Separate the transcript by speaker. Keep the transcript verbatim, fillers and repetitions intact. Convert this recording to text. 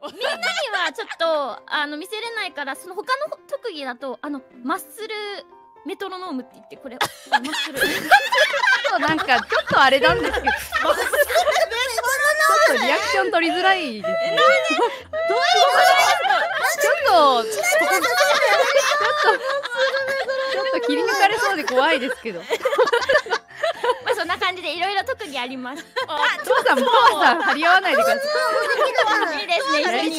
Speaker 1: みんなにはちょっとあの見せれないから、その他の特技だとあのマッスルメトロノームって言って、これマッスル
Speaker 2: なんかちょっとあれなんですけど、ちょっとリアクション取りづらいですね。
Speaker 1: どういう
Speaker 2: ちょっとちょっとちょっと切り抜かれそうで怖いですけど。
Speaker 1: まあそんな感じでいろいろ特技あります。
Speaker 2: 父さん、父さん張り合わないでください。
Speaker 1: いいですね。一緒に